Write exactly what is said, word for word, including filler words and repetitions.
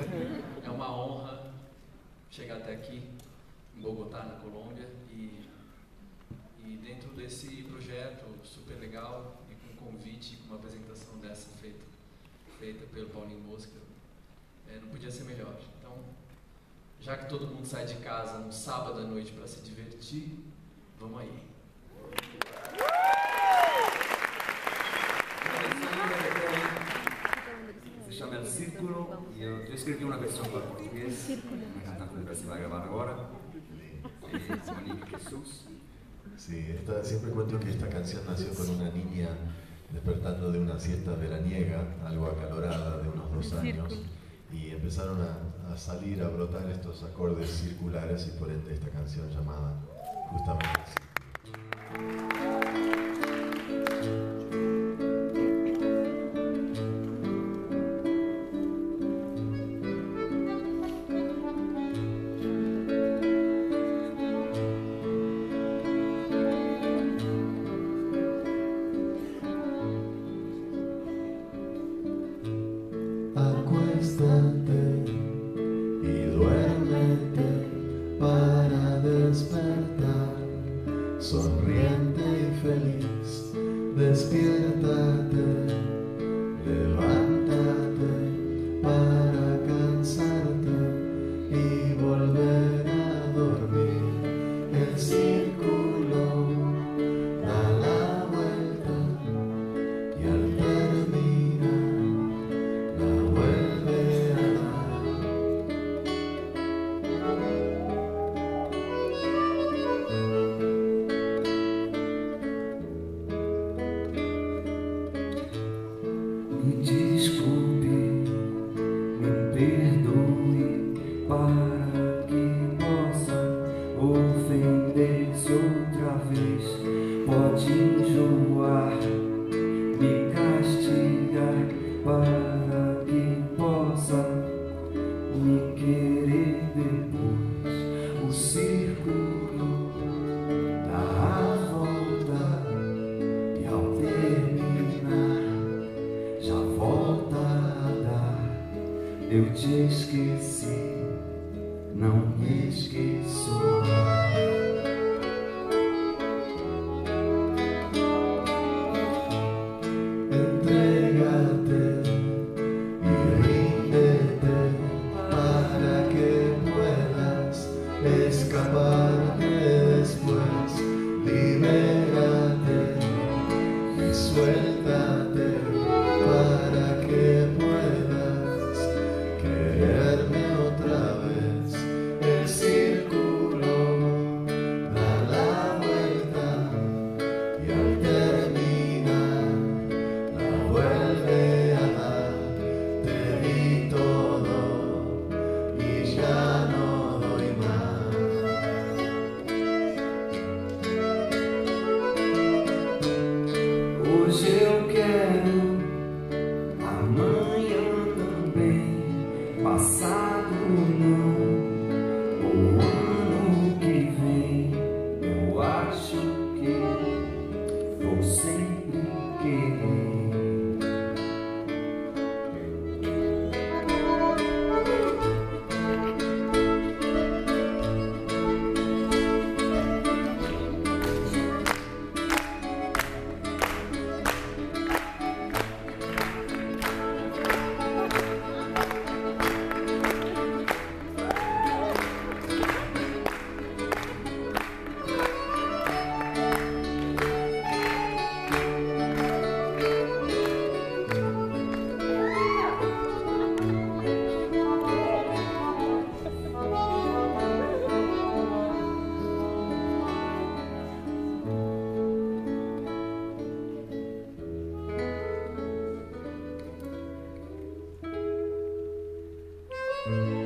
É uma honra chegar até aqui, em Bogotá, na Colômbia, e, e dentro desse projeto super legal, e com um convite, com uma apresentação dessa feita, feita pelo Paulinho Mosca, é, não podia ser melhor. Então, já que todo mundo sai de casa no sábado à noite para se divertir, vamos aí. Se llama El Círculo y yo, yo escribí una versión para portugués, me encanta que se va a grabar ahora, es Monique Jesús. Sí, esta, siempre cuento que esta canción nació con una niña despertando de una siesta veraniega, algo acalorada, de unos dos años, y empezaron a, a salir, a brotar estos acordes circulares y por ende esta canción llamada justamente así. Acuéstate y duérmete para despertar, sonriente y feliz, despiértate, levántate para cansarte y volver a dormir. El círculo da la vuelta y al terminar la vuelve a dar. Me desculpe, me perdoe para que possa ofender-se outra vez. Pode enjoar, me castigar para que possa me querer depois. O círculo dá a volta e ao terminar já volta a dar. Eu te esqueci, não me esqueço mais. Entrégate y ríndete para que puedas escaparte después. Libérate y suéltate para que puedas quererme otra vez. El círculo da la vuelta y al terminar la vuelve a dar. Te di todo y ya no doy más. Hoje eu quero, amanhã também, passado não, o ano que vem. Eu acho que vou sempre querer. Thank you.